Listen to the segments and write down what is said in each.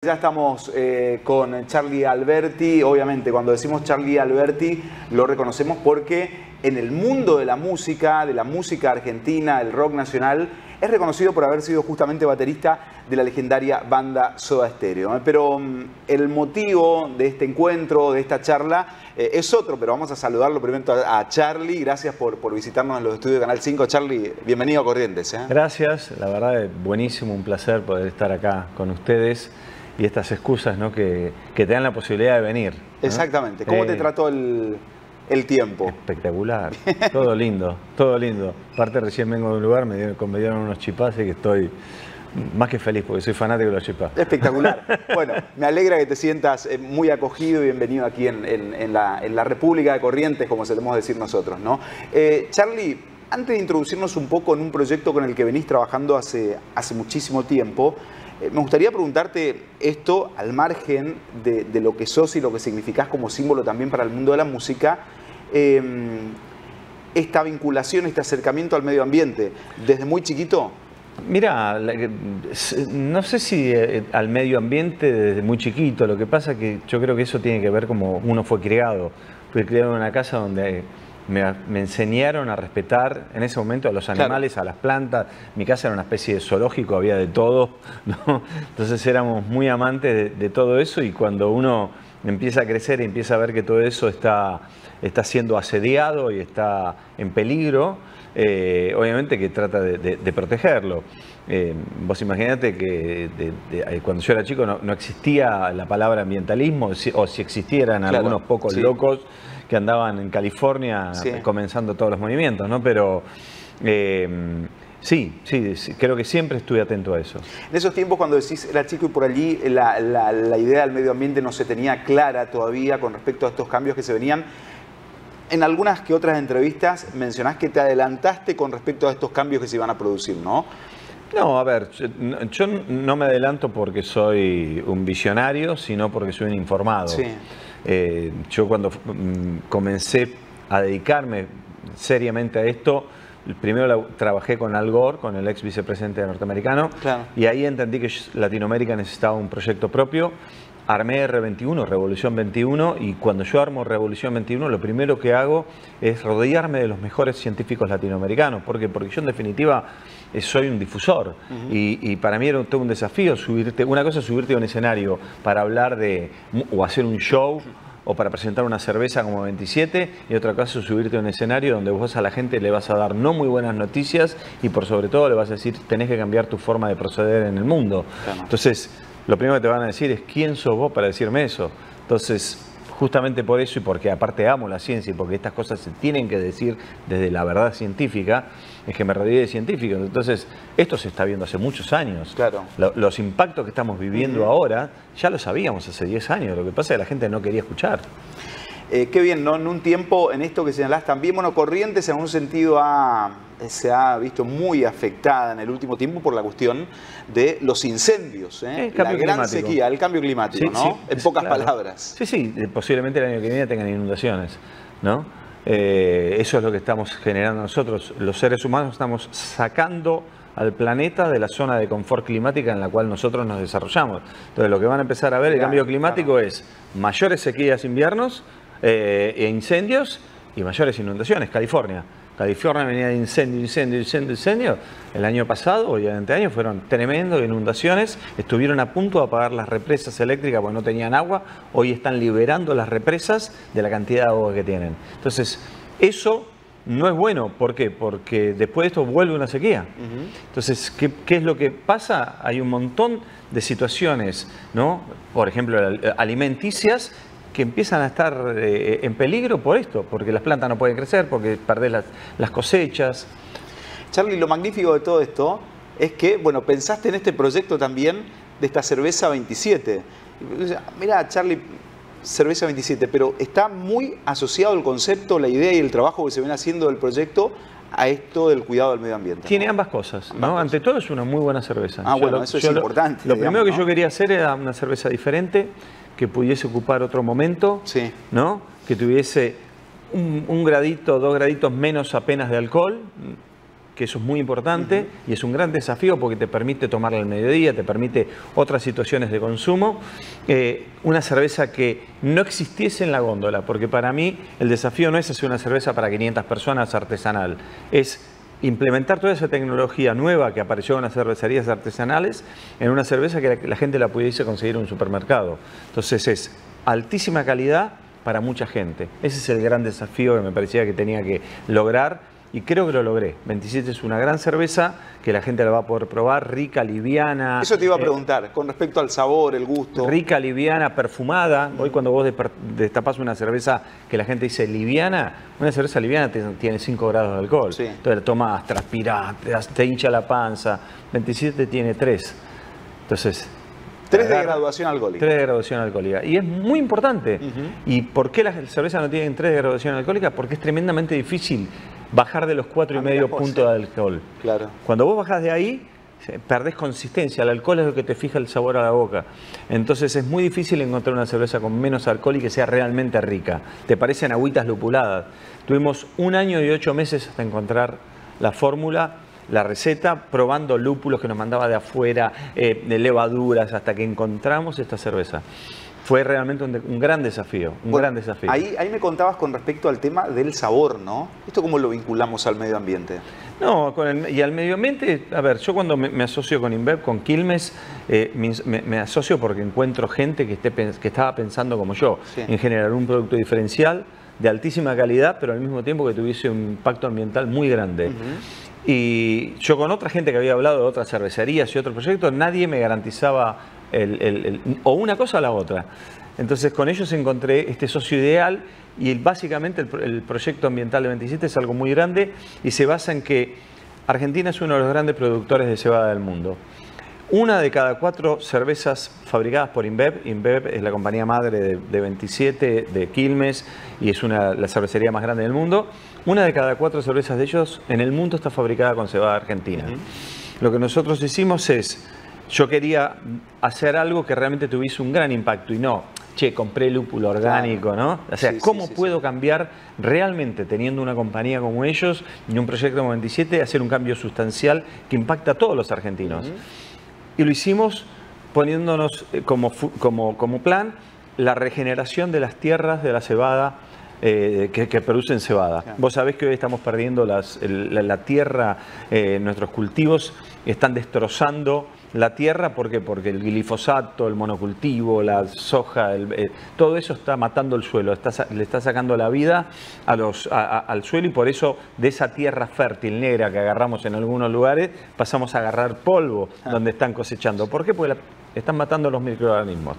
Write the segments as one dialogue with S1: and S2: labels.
S1: Ya estamos con Charly Alberti. Obviamente, cuando decimos Charly Alberti, lo reconocemos porque en el mundo de la música argentina, el rock nacional, es reconocido por haber sido justamente baterista de la legendaria banda Soda Stereo. Pero el motivo de este encuentro, de esta charla, es otro, pero vamos a saludarlo primero a Charly. Gracias por visitarnos en los estudios de Canal 5. Charly, bienvenido a Corrientes.
S2: Gracias, la verdad es buenísimo, un placer poder estar acá con ustedes y estas excusas, ¿no? que te dan la posibilidad de venir, ¿no?
S1: Exactamente. ¿Cómo te trató el tiempo?
S2: Espectacular, todo lindo, todo lindo. Aparte recién vengo de un lugar, me dieron unos chipás y que estoy más que feliz porque soy fanático de los chipás.
S1: Espectacular. Bueno, me alegra que te sientas muy acogido y bienvenido aquí en la República de Corrientes, como solemos decir nosotros, ¿no? Charly, antes de introducirnos un poco en un proyecto con el que venís trabajando hace muchísimo tiempo, me gustaría preguntarte esto al margen de lo que sos y lo que significás como símbolo también para el mundo de la música, esta vinculación, este acercamiento al medio ambiente, ¿desde muy chiquito?
S2: Mira, no sé si al medio ambiente desde muy chiquito, lo que pasa es que yo creo que eso tiene que ver como uno fue criado. Fui criado en una casa donde me enseñaron a respetar en ese momento a los animales, claro, a las plantas. Mi casa era una especie de zoológico, había de todo, ¿no? Entonces éramos muy amantes de todo eso, y cuando uno empieza a crecer y empieza a ver que todo eso está siendo asediado y está en peligro, obviamente que trata de protegerlo. Vos imaginate que cuando yo era chico no existía la palabra ambientalismo, o si existieran, claro, algunos pocos, sí, locos que andaban en California, sí, comenzando todos los movimientos, ¿no? Pero sí, creo que siempre estuve atento a eso.
S1: En esos tiempos, cuando decís era chico y por allí la idea del medio ambiente no se tenía clara todavía con respecto a estos cambios que se venían, en algunas que otras entrevistas mencionás que te adelantaste con respecto a estos cambios que se iban a producir, ¿no?
S2: No, a ver, yo no me adelanto porque soy un visionario, sino porque soy un informado. Sí. Yo cuando comencé a dedicarme seriamente a esto, primero trabajé con Al Gore, con el ex vicepresidente norteamericano, claro, y ahí entendí que Latinoamérica necesitaba un proyecto propio. Armé R21, Revolución 21, y cuando yo armo Revolución 21, lo primero que hago es rodearme de los mejores científicos latinoamericanos. ¿Por qué? Porque yo en definitiva soy un difusor, y para mí era todo un desafío subirte. Una cosa es subirte a un escenario para hablar o hacer un show, o para presentar una cerveza como 27, y otra cosa es subirte a un escenario donde vos a la gente le vas a dar no muy buenas noticias, y por sobre todo le vas a decir tenés que cambiar tu forma de proceder en el mundo. Claro. Entonces, lo primero que te van a decir es ¿quién sos vos para decirme eso? Entonces, justamente por eso, y porque aparte amo la ciencia y porque estas cosas se tienen que decir desde la verdad científica, es que me rodeé de científicos. Entonces, esto se está viendo hace muchos años. Claro. Los impactos que estamos viviendo ahora, ya lo sabíamos hace 10 años. Lo que pasa es que la gente no quería escuchar.
S1: Qué bien, ¿no? En un tiempo, en esto que señalás también, bueno, Corrientes en un sentido se ha visto muy afectada en el último tiempo por la cuestión de los incendios, la gran climático, sequía, el cambio climático, sí, ¿no? Sí, en pocas palabras.
S2: Sí, posiblemente el año que viene tengan inundaciones, ¿no? Eso es lo que estamos generando nosotros. Los seres humanos estamos sacando al planeta de la zona de confort climática en la cual nosotros nos desarrollamos. Entonces, lo que van a empezar a ver, el cambio climático, es mayores sequías inviernos, incendios y mayores inundaciones. California venía de incendio. El año pasado y el anteaño fueron tremendos, inundaciones. Estuvieron a punto de apagar las represas eléctricas porque no tenían agua. Hoy están liberando las represas de la cantidad de agua que tienen. Entonces, eso no es bueno. ¿Por qué? Porque después de esto vuelve una sequía. Entonces, ¿qué es lo que pasa? Hay un montón de situaciones, ¿no? Por ejemplo, alimenticias, que empiezan a estar en peligro por esto, porque las plantas no pueden crecer, porque perdés las cosechas.
S1: Charly, lo magnífico de todo esto es que, bueno, pensaste en este proyecto también de esta cerveza 27. Mira, Charly, cerveza 27, pero está muy asociado el concepto, la idea y el trabajo que se viene haciendo del proyecto a esto del cuidado del medio ambiente, ¿no?
S2: Tiene ambas cosas, ¿no? Ante todo es una muy buena cerveza.
S1: Bueno, eso es importante.
S2: Lo primero que yo quería hacer era una cerveza diferente, que pudiese ocupar otro momento, sí, ¿no? Que tuviese un gradito, 2 graditos menos apenas de alcohol, que eso es muy importante y es un gran desafío porque te permite tomarla al mediodía, te permite otras situaciones de consumo. Una cerveza que no existiese en la góndola, porque para mí el desafío no es hacer una cerveza para 500 personas artesanal, es implementar toda esa tecnología nueva que apareció en las cervecerías artesanales en una cerveza que la gente la pudiese conseguir en un supermercado. Entonces es altísima calidad para mucha gente. Ese es el gran desafío que me parecía que tenía que lograr y creo que lo logré. 27 es una gran cerveza que la gente la va a poder probar, rica, liviana.
S1: Eso te iba a preguntar, con respecto al sabor, el gusto.
S2: Rica, liviana, perfumada. Hoy cuando vos destapás una cerveza que la gente dice liviana, una cerveza liviana tiene 5 grados de alcohol. Sí. Entonces la tomás, transpirás, te hincha la panza. 27 tiene 3. Entonces...
S1: 3 de graduación alcohólica.
S2: 3 de graduación alcohólica. Y es muy importante. ¿Y por qué las cervezas no tienen 3 de graduación alcohólica? Porque es tremendamente difícil bajar de los 4,5 puntos de alcohol.
S1: Claro.
S2: Cuando vos bajás de ahí, perdés consistencia. El alcohol es lo que te fija el sabor a la boca. Entonces es muy difícil encontrar una cerveza con menos alcohol y que sea realmente rica. Te parecen agüitas lupuladas. Tuvimos 1 año y 8 meses hasta encontrar la fórmula, la receta, probando lúpulos que nos mandaba de afuera, de levaduras, hasta que encontramos esta cerveza. Fue realmente un gran desafío, gran desafío.
S1: Ahí me contabas con respecto al tema del sabor, ¿no? ¿Esto cómo lo vinculamos al medio ambiente?
S2: No, y al medio ambiente, a ver, yo cuando me asocio con InBev, con Quilmes, me asocio porque encuentro gente que estaba pensando como yo, en generar un producto diferencial, de altísima calidad, pero al mismo tiempo que tuviese un impacto ambiental muy grande. Y yo con otra gente que había hablado de otras cervecerías y otros proyectos, nadie me garantizaba o una cosa o la otra. Entonces con ellos encontré este socio ideal y básicamente el proyecto ambiental de 27 es algo muy grande y se basa en que Argentina es uno de los grandes productores de cebada del mundo. 1 de cada 4 cervezas fabricadas por InBev, InBev es la compañía madre de 27, de Quilmes, y es la cervecería más grande del mundo. 1 de cada 4 cervezas de ellos en el mundo está fabricada con cebada argentina. Lo que nosotros hicimos es, yo quería hacer algo que realmente tuviese un gran impacto y no, che, compré lúpulo orgánico, ¿no? O sea, ¿cómo puedo cambiar realmente teniendo una compañía como ellos y un proyecto como 27, hacer un cambio sustancial que impacta a todos los argentinos? Y lo hicimos poniéndonos como plan la regeneración de las tierras de la cebada que producen cebada. Vos sabés que hoy estamos perdiendo la tierra, nuestros cultivos están destrozando la tierra. ¿Por qué? Porque el glifosato, el monocultivo, la soja, todo eso está matando el suelo, le está sacando la vida al suelo y por eso de esa tierra fértil negra que agarramos en algunos lugares pasamos a agarrar polvo donde están cosechando. ¿Por qué? Porque están matando los microorganismos.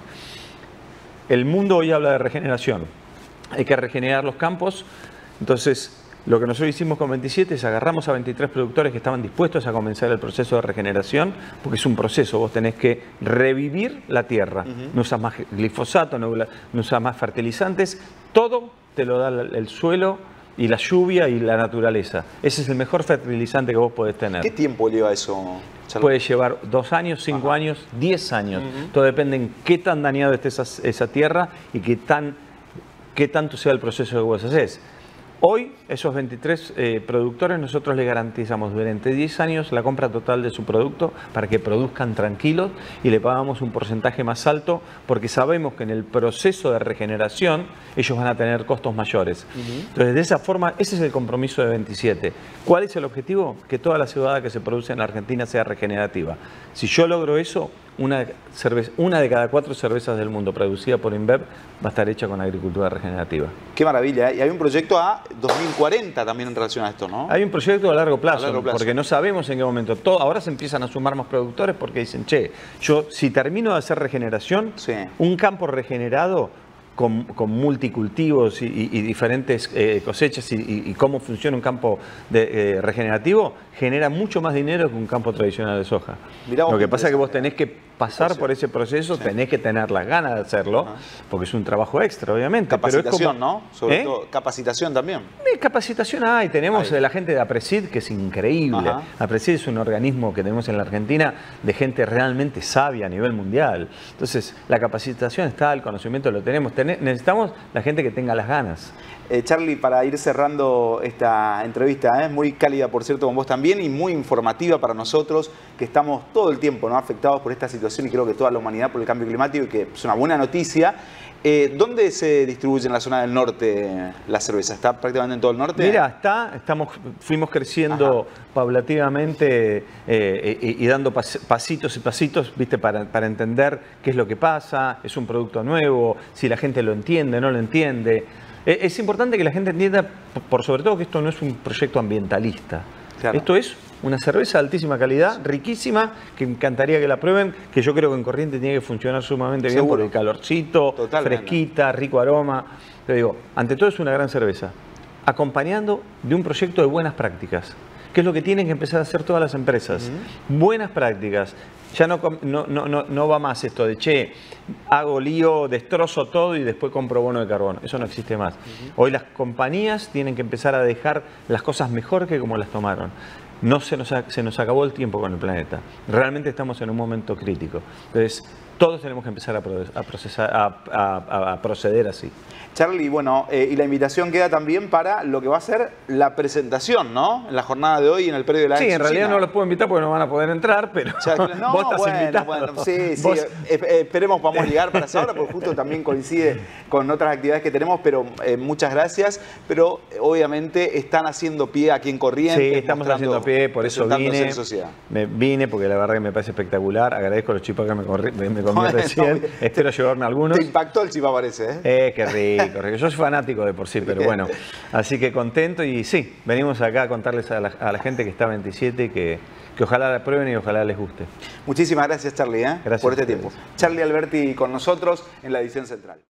S2: El mundo hoy habla de regeneración. Hay que regenerar los campos. Entonces, lo que nosotros hicimos con 27 es agarramos a 23 productores que estaban dispuestos a comenzar el proceso de regeneración, porque es un proceso, vos tenés que revivir la tierra. No usas más glifosato, no usas más fertilizantes, todo te lo da el suelo y la lluvia y la naturaleza. Ese es el mejor fertilizante que vos podés tener.
S1: ¿Qué tiempo lleva eso?
S2: Puede llevar 2 años, 5 años, 10 años. Todo depende en qué tan dañado esté esa tierra y qué tanto sea el proceso que vos hacés. Hoy, esos 23 productores, nosotros les garantizamos durante 10 años la compra total de su producto para que produzcan tranquilos y le pagamos un porcentaje más alto porque sabemos que en el proceso de regeneración ellos van a tener costos mayores. Entonces, de esa forma, ese es el compromiso de 27. ¿Cuál es el objetivo? Que toda la cebada que se produce en la Argentina sea regenerativa. Si yo logro eso, una de cada 4 cervezas del mundo producida por InBev va a estar hecha con agricultura regenerativa.
S1: Qué maravilla, ¿eh? Y hay un proyecto a 2040 también en relación a esto, ¿no?
S2: Hay un proyecto a largo plazo, porque no sabemos en qué momento. Ahora se empiezan a sumar más productores porque dicen, che, yo si termino de hacer regeneración, un campo regenerado con multicultivos y diferentes cosechas y cómo funciona un campo regenerativo, genera mucho más dinero que un campo tradicional de soja. Lo que pasa es que vos tenés que pasar por ese proceso, tenés que tener las ganas de hacerlo, porque es un trabajo extra, obviamente.
S1: Capacitación, ¿no? Sobre todo, capacitación también.
S2: Capacitación hay. Tenemos la gente de APRESID, que es increíble. APRESID es un organismo que tenemos en la Argentina de gente realmente sabia a nivel mundial. Entonces, la capacitación está, el conocimiento lo tenemos. Necesitamos la gente que tenga las ganas.
S1: Charly, para ir cerrando esta entrevista, muy cálida, por cierto, con vos también, y muy informativa para nosotros, que estamos todo el tiempo, ¿no?, afectados por esta situación, y creo que toda la humanidad, por el cambio climático, y que es una buena noticia. ¿Dónde se distribuye en la zona del norte la cerveza? ¿Está prácticamente en todo el norte?
S2: Mira, fuimos creciendo paulativamente y dando pasitos y pasitos, ¿viste? Para entender qué es lo que pasa, es un producto nuevo, si la gente lo entiende, no lo entiende. Es importante que la gente entienda, por sobre todo, que esto no es un proyecto ambientalista. Claro. Esto es una cerveza de altísima calidad, riquísima, que me encantaría que la prueben, que yo creo que en Corrientes tiene que funcionar sumamente bien por el calorcito, fresquita, rico aroma. Pero digo, ante todo es una gran cerveza, acompañando de un proyecto de buenas prácticas, que es lo que tienen que empezar a hacer todas las empresas. Buenas prácticas. Ya no va más esto de, che, hago lío, destrozo todo y después compro bono de carbono. Eso no existe más. Hoy las compañías tienen que empezar a dejar las cosas mejor que como las tomaron. Se nos acabó el tiempo con el planeta. Realmente estamos en un momento crítico. Entonces, todos tenemos que empezar a proceder así.
S1: Charly, bueno, y la invitación queda también para lo que va a ser la presentación, ¿no? En la jornada de hoy en el predio de la
S2: Sí, en realidad no los puedo invitar porque no van a poder entrar, pero
S1: no, vos estás invitado. Bueno, sí, esperemos podamos llegar para esa hora, porque justo también coincide con otras actividades que tenemos, pero muchas gracias. Pero obviamente están haciendo pie aquí en Corrientes.
S2: Sí, estamos haciendo pie, por eso vine, porque la verdad que me parece espectacular. Agradezco a los chipá que me comí recién. Espero llevarme algunos.
S1: Te impactó el chipá, parece, ¿eh?
S2: Qué rico. Yo soy fanático de por sí, pero bueno. Así que contento y sí, venimos acá a contarles a la gente que está 27 que ojalá la prueben y ojalá les guste.
S1: Muchísimas gracias, Charly,
S2: gracias
S1: por este tiempo. Charly Alberti con nosotros en la edición central.